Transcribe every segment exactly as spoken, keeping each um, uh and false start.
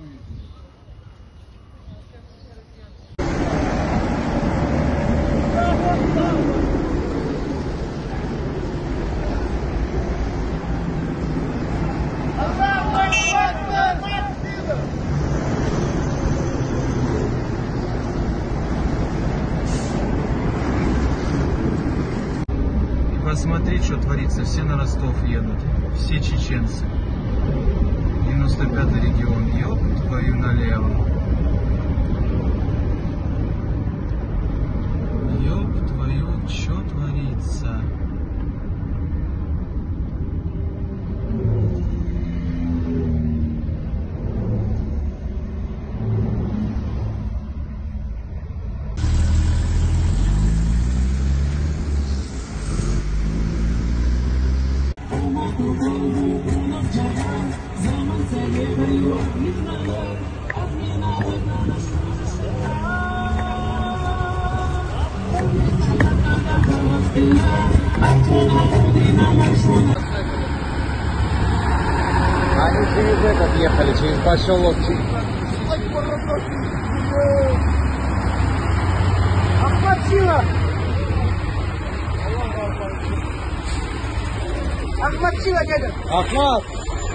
Посмотри, что творится. Все на Ростов едут. Все чеченцы. девяносто пятый регион. Ёб твою налево. Ёб твою, что творится? Они через этот ехали, через поселок. Охватило! Охватило, дядя! Охват!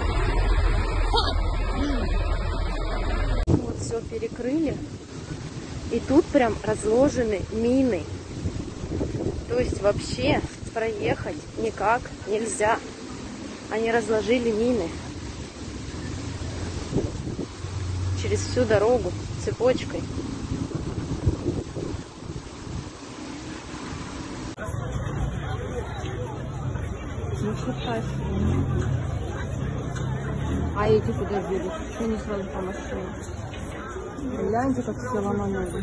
Вот все перекрыли. И тут прям разложены мины. То есть вообще проехать никак нельзя. Они разложили мины через всю дорогу цепочкой. А эти куда бегут? Что они сразу по машине? Гляньте, как все ломанули.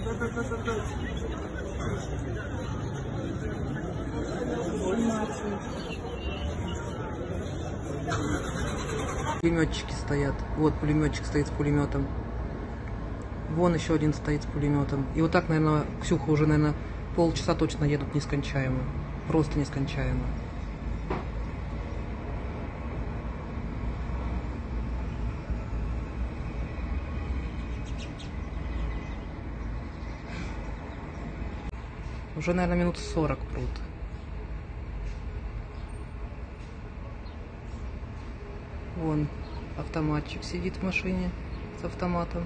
Пулеметчики стоят. Вот пулеметчик стоит с пулеметом. Вон еще один стоит с пулеметом. И вот так, наверное, Ксюха уже, наверное, полчаса точно едут нескончаемо. Просто нескончаемо. Уже, наверное, минут сорок прут. Вон автоматчик сидит в машине с автоматом.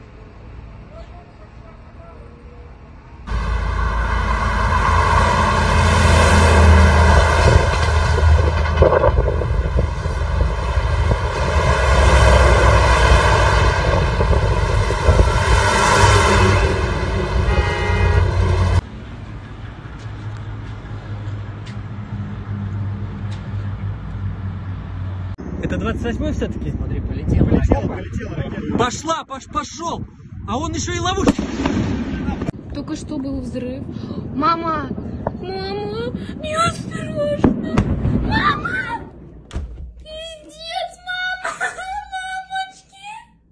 Это двадцать восьмой все-таки? Смотри, полетел. Полетел, полетел. Пошла, пош, пошел! А он еще и ловушка. Только что был взрыв. Мама! Мама! Неосторожно! Мама! Пиздец, мама! Мамочки!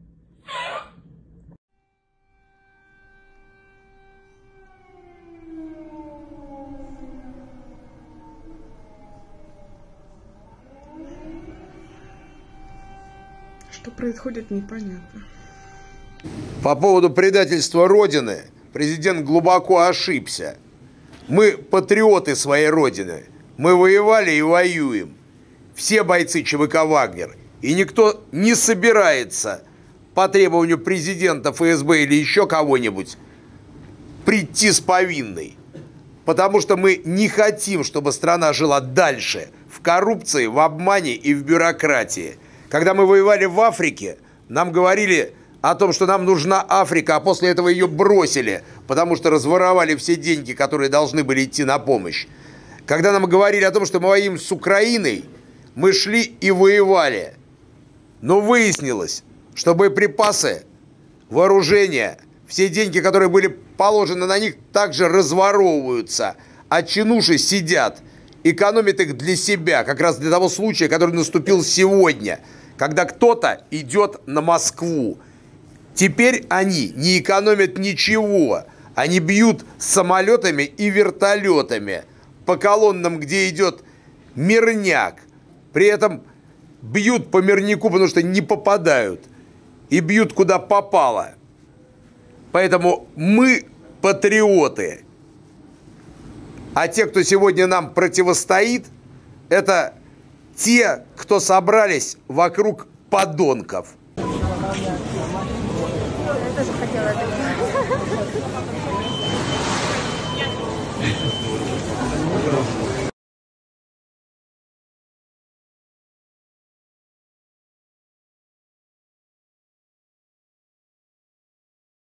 Что происходит, непонятно. По поводу предательства Родины президент глубоко ошибся. Мы патриоты своей Родины. Мы воевали и воюем. Все бойцы ЧВК «Вагнер». И никто не собирается по требованию президента, ФСБ или еще кого-нибудь прийти с повинной. Потому что мы не хотим, чтобы страна жила дальше в коррупции, в обмане и в бюрократии. Когда мы воевали в Африке, нам говорили о том, что нам нужна Африка, а после этого ее бросили, потому что разворовали все деньги, которые должны были идти на помощь. Когда нам говорили о том, что мы воюем с Украиной, мы шли и воевали. Но выяснилось, что боеприпасы, вооружение, все деньги, которые были положены на них, также разворовываются, а чинуши сидят, экономят их для себя, как раз для того случая, который наступил сегодня, когда кто-то идет на Москву. Теперь они не экономят ничего. Они бьют самолетами и вертолетами по колоннам, где идет мирняк. При этом бьют по мирняку, потому что не попадают. и бьют куда попало. Поэтому мы патриоты. А те, кто сегодня нам противостоит, это те, кто собрались вокруг подонков. Я тоже хотела это делать.